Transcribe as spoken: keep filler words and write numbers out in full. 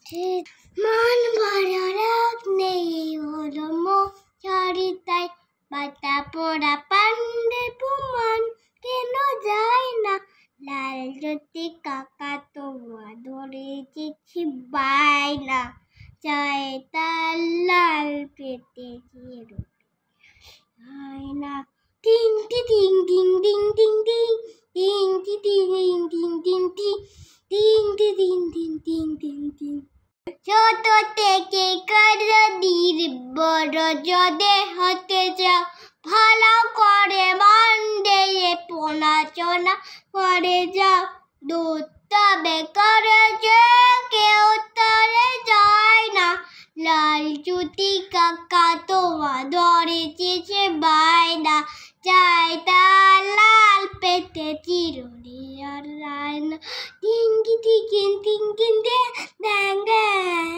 মান ভরা রাগ নেই হলো মশারিতায় পাতা পড়া পান্ডে প্রমাণ কেন যায় না লাল জ্যোতি কাকা তোমা ধরেছি বায়না চায় তার লাল পেতে চিরো না টিং টি টিং টিং টিং টিং টিং টিং টি টিং টিং টিং টিং টিং টি টিং টিং টিং টিং টিং ছোট থেকে কারদির বড় যদি হতে যাও ভালো করে মন দিয়ে পড়াশোনা করে যাও দূর তবে করে যে কেউ তরে যায় না লাল জ্যোতি কাকা তোমা ধরেছি সে বায়না চাই তার লাল পেতে চিরুনি আর রায়না টিং টিং টিং টিং টিং